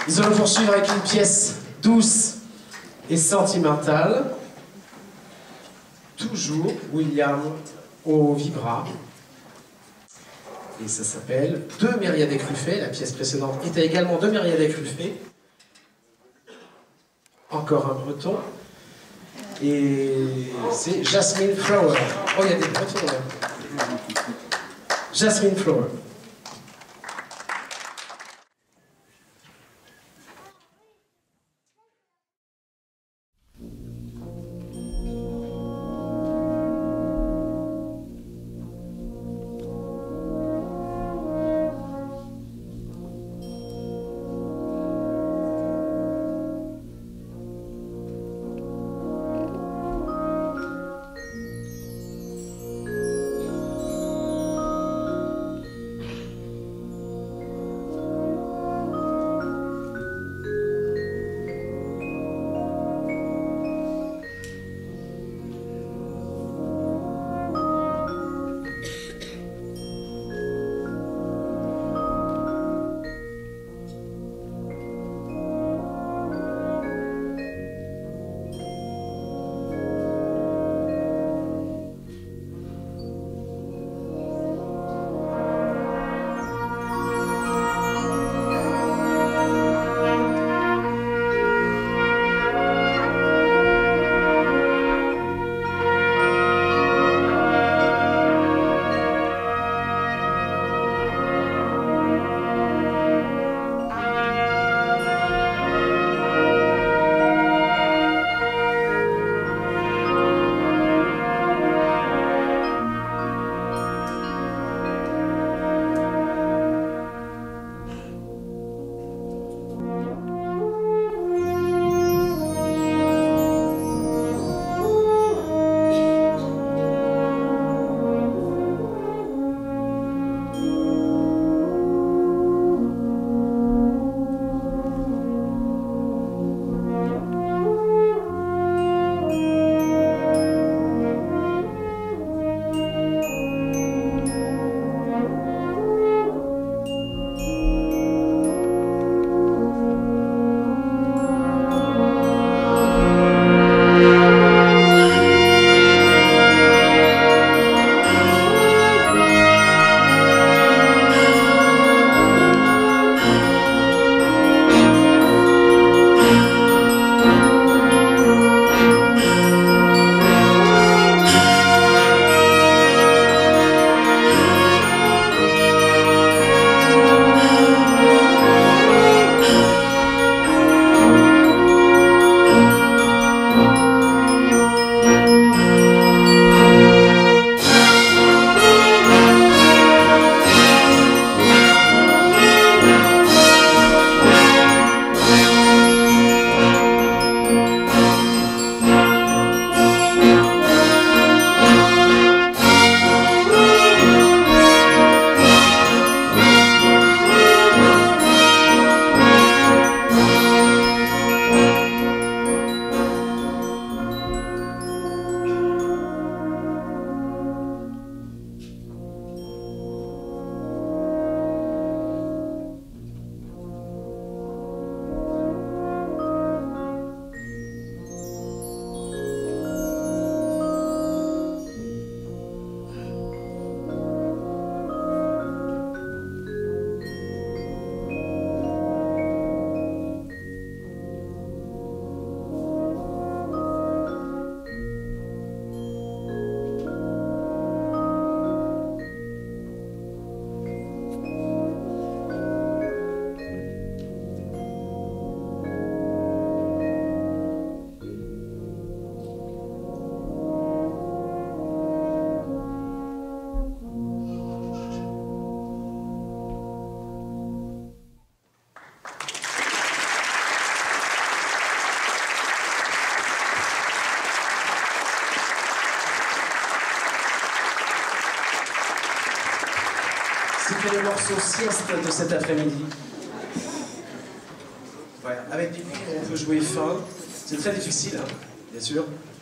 Nous allons poursuivre avec une pièce douce et sentimentale. Toujours William au vibra. Et ça s'appelle De Mériadeck et Ruffet. La pièce précédente était également De Mériadeck et Ruffet. Encore un breton. Et c'est Jasmine Flower. Oh, il y a des bretons là. Jasmine Flower. C'était le morceau sieste de cet après-midi. Ouais, avec des cuivres, on peut jouer fin. C'est très difficile, hein, bien sûr.